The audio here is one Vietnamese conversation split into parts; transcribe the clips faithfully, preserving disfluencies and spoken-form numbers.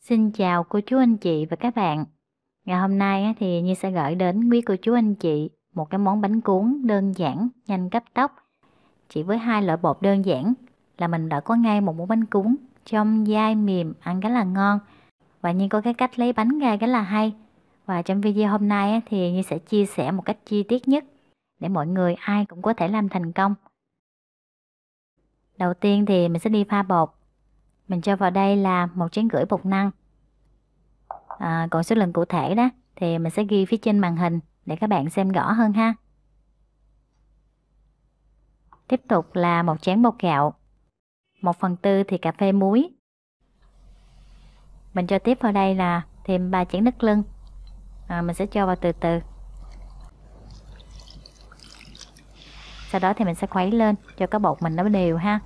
Xin chào cô chú anh chị và các bạn. Ngày hôm nay á, thì Nhi sẽ gửi đến quý cô chú anh chị một cái món bánh cuốn đơn giản, nhanh cấp tốc. Chỉ với hai loại bột đơn giản là mình đã có ngay một món bánh cuốn trong dai mềm, ăn rất là ngon. Và Nhi có cái cách lấy bánh ra rất là hay. Và trong video hôm nay á, thì Nhi sẽ chia sẻ một cách chi tiết nhất để mọi người ai cũng có thể làm thành công. Đầu tiên thì mình sẽ đi pha bột. Mình cho vào đây là một chén rưỡi bột năng. À, còn số lượng cụ thể đó thì mình sẽ ghi phía trên màn hình để các bạn xem rõ hơn ha. Tiếp tục là một chén bột gạo, một phần tư thì cà phê muối. Mình cho tiếp vào đây là thêm ba chén nước lưng. À, mình sẽ cho vào từ từ. Sau đó thì mình sẽ khuấy lên cho cái bột mình nó đều ha.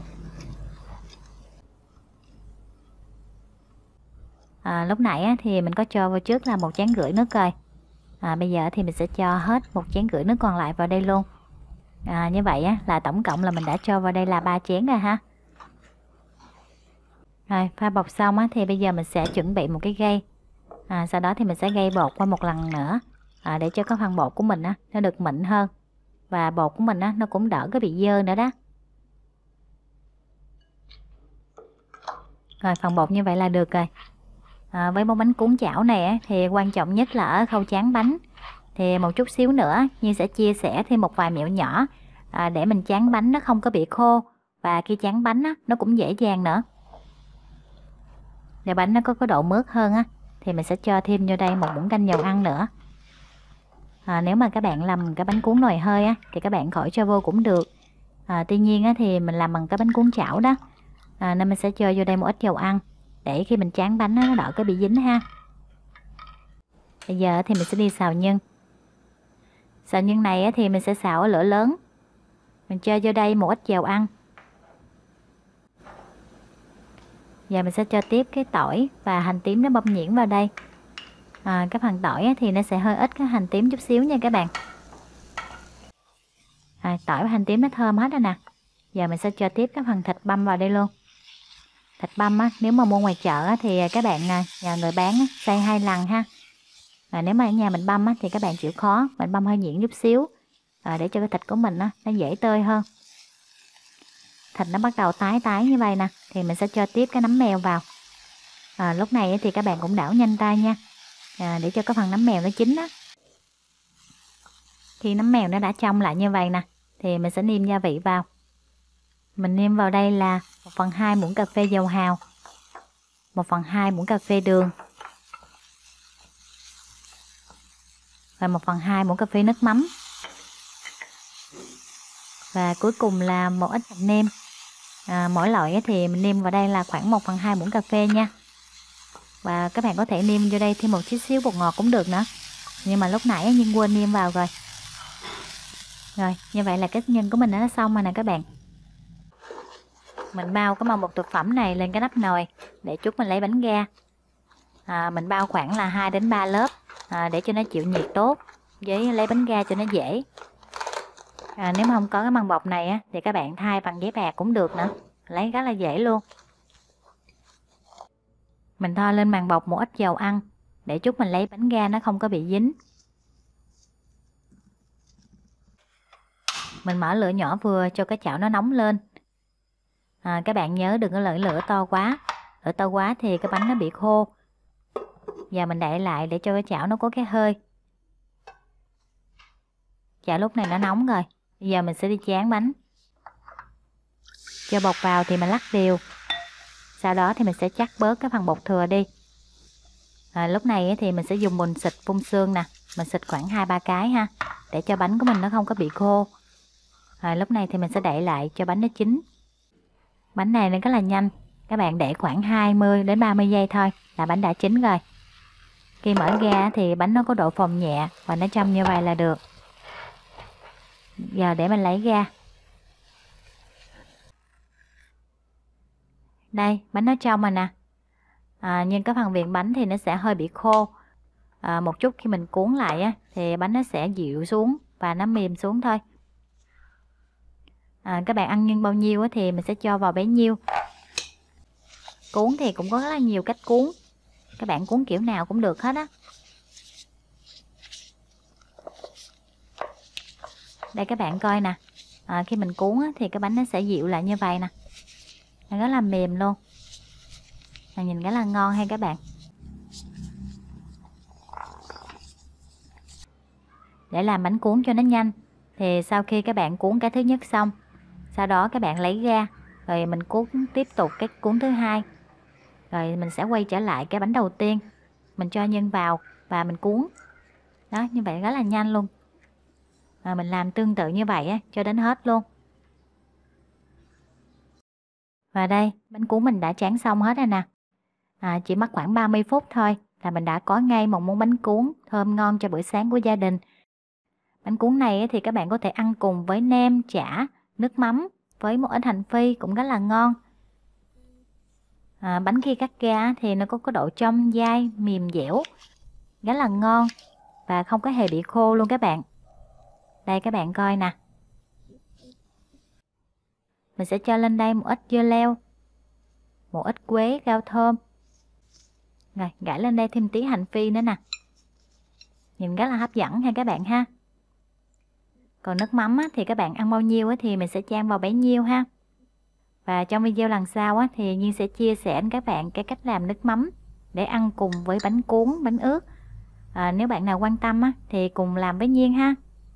À, lúc nãy á, thì mình có cho vào trước là một chén rưỡi nước rồi. À, bây giờ thì mình sẽ cho hết một chén rưỡi nước còn lại vào đây luôn. À, như vậy á, là tổng cộng là mình đã cho vào đây là ba chén rồi ha. Rồi pha bột xong á, thì bây giờ mình sẽ chuẩn bị một cái gây. À, sau đó thì mình sẽ gây bột qua một lần nữa à, để cho cái phần bột của mình á, nó được mịn hơn. Và bột của mình á, nó cũng đỡ cái bị dơ nữa đó. Rồi phần bột như vậy là được rồi. À, với món bánh cuốn chảo này á, thì quan trọng nhất là ở khâu tráng bánh. Thì một chút xíu nữa Nhi sẽ chia sẻ thêm một vài mẹo nhỏ à, để mình tráng bánh nó không có bị khô. Và khi tráng bánh á, nó cũng dễ dàng nữa. Để bánh nó có cái độ mướt hơn á, thì mình sẽ cho thêm vô đây một muỗng canh dầu ăn nữa. À, nếu mà các bạn làm cái bánh cuốn nồi hơi á, thì các bạn khỏi cho vô cũng được. À, tuy nhiên á, thì mình làm bằng cái bánh cuốn chảo đó, à, nên mình sẽ cho vô đây một ít dầu ăn để khi mình tráng bánh á, nó đỡ cái bị dính ha. Bây giờ thì mình sẽ đi xào nhân. Xào nhân này á, thì mình sẽ xào ở lửa lớn. Mình cho vô đây một ít dầu ăn. Giờ mình sẽ cho tiếp cái tỏi và hành tím nó băm nhuyễn vào đây. À, cái phần tỏi á, thì nó sẽ hơi ít cái hành tím chút xíu nha các bạn. À, tỏi và hành tím nó thơm hết rồi nè. Giờ mình sẽ cho tiếp cái phần thịt băm vào đây luôn. Thịt băm á, nếu mà mua ngoài chợ á, thì các bạn nhờ người bán á, xay hai lần ha. À, nếu mà ở nhà mình băm á, thì các bạn chịu khó mình băm hơi nhuyễn chút xíu à, để cho cái thịt của mình á, nó dễ tơi hơn. Thịt nó bắt đầu tái tái như vậy nè, thì mình sẽ cho tiếp cái nấm mèo vào. À, lúc này thì các bạn cũng đảo nhanh tay nha, à, để cho cái phần nấm mèo nó chín á. Khi nấm mèo nó đã trong lại như vậy nè, thì mình sẽ nêm gia vị vào. Mình nêm vào đây là một phần hai muỗng cà phê dầu hào, một phần hai muỗng cà phê đường và một phần hai muỗng cà phê nước mắm. Và cuối cùng là một ít hạt nêm. À, mỗi loại thì mình nêm vào đây là khoảng một phần hai muỗng cà phê nha. Và các bạn có thể nêm vô đây thêm một chút xíu bột ngọt cũng được nữa. Nhưng mà lúc nãy nhưng quên nêm vào rồi. Rồi, như vậy là cái nhân của mình đã xong rồi nè các bạn. Mình bao cái màu bột thực phẩm này lên cái nắp nồi để chút mình lấy bánh ra. À, mình bao khoảng là hai đến ba lớp à, để cho nó chịu nhiệt tốt, với lấy bánh ra cho nó dễ. À, nếu mà không có cái măng bột này á, thì các bạn thay bằng giấy bạc cũng được nữa, lấy rất là dễ luôn. Mình thoa lên màng bột một ít dầu ăn để chút mình lấy bánh ra nó không có bị dính. Mình mở lửa nhỏ vừa cho cái chảo nó nóng lên. À, các bạn nhớ đừng có lợi lửa to quá, lửa to quá thì cái bánh nó bị khô. Giờ mình đậy lại để cho cái chảo nó có cái hơi. Chảo lúc này nó nóng rồi. Bây giờ mình sẽ đi tráng bánh. Cho bột vào thì mình lắc đều. Sau đó thì mình sẽ chắc bớt cái phần bột thừa đi. À, lúc này thì mình sẽ dùng bùn xịt phun sương nè. Mình xịt khoảng hai ba cái ha, để cho bánh của mình nó không có bị khô. À, lúc này thì mình sẽ đậy lại cho bánh nó chín. Bánh này nó rất là nhanh. Các bạn để khoảng hai mươi đến ba mươi giây thôi là bánh đã chín rồi. Khi mở ra thì bánh nó có độ phồng nhẹ và nó trong như vậy là được. Giờ để mình lấy ra. Đây, bánh nó trong rồi nè. À, nhưng cái phần viền bánh thì nó sẽ hơi bị khô. À, một chút khi mình cuốn lại á, thì bánh nó sẽ dịu xuống và nó mềm xuống thôi. À, các bạn ăn nhân bao nhiêu á, thì mình sẽ cho vào bấy nhiêu. Cuốn thì cũng có rất là nhiều cách cuốn. Các bạn cuốn kiểu nào cũng được hết á. Đây các bạn coi nè, à, khi mình cuốn á, thì cái bánh nó sẽ dịu lại như vậy nè, nó rất là mềm luôn, à, nhìn rất là ngon ha các bạn. Để làm bánh cuốn cho nó nhanh thì sau khi các bạn cuốn cái thứ nhất xong, sau đó các bạn lấy ra rồi mình cuốn tiếp tục cái cuốn thứ hai, rồi mình sẽ quay trở lại cái bánh đầu tiên, mình cho nhân vào và mình cuốn đó, như vậy rất là nhanh luôn. À, mình làm tương tự như vậy á, cho đến hết luôn. Và đây bánh cuốn mình đã tráng xong hết rồi nè, à, chỉ mất khoảng ba mươi phút thôi là mình đã có ngay một món bánh cuốn thơm ngon cho bữa sáng của gia đình. Bánh cuốn này thì các bạn có thể ăn cùng với nem, chả, nước mắm với một ít hành phi cũng rất là ngon. À, bánh khi cắt ra thì nó có cái độ trong dai, mềm dẻo, rất là ngon và không có hề bị khô luôn các bạn. Đây các bạn coi nè. Mình sẽ cho lên đây một ít dưa leo, một ít quế, rau thơm. Rồi gãi lên đây thêm tí hành phi nữa nè. Nhìn rất là hấp dẫn ha các bạn ha. Còn nước mắm á, thì các bạn ăn bao nhiêu á, thì mình sẽ chan vào bấy nhiêu ha. Và trong video lần sau á, thì Nhiên sẽ chia sẻ với các bạn cái cách làm nước mắm để ăn cùng với bánh cuốn, bánh ướt. À, nếu bạn nào quan tâm á, thì cùng làm với Nhiên ha.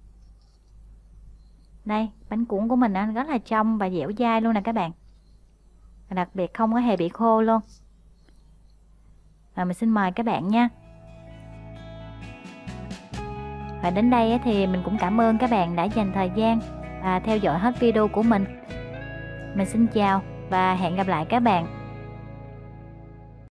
Đây, bánh cuốn của mình á, rất là trong và dẻo dai luôn nè các bạn. Và đặc biệt không có hề bị khô luôn. Và mình xin mời các bạn nha. Và đến đây thì mình cũng cảm ơn các bạn đã dành thời gian và theo dõi hết video của mình. Mình xin chào và hẹn gặp lại các bạn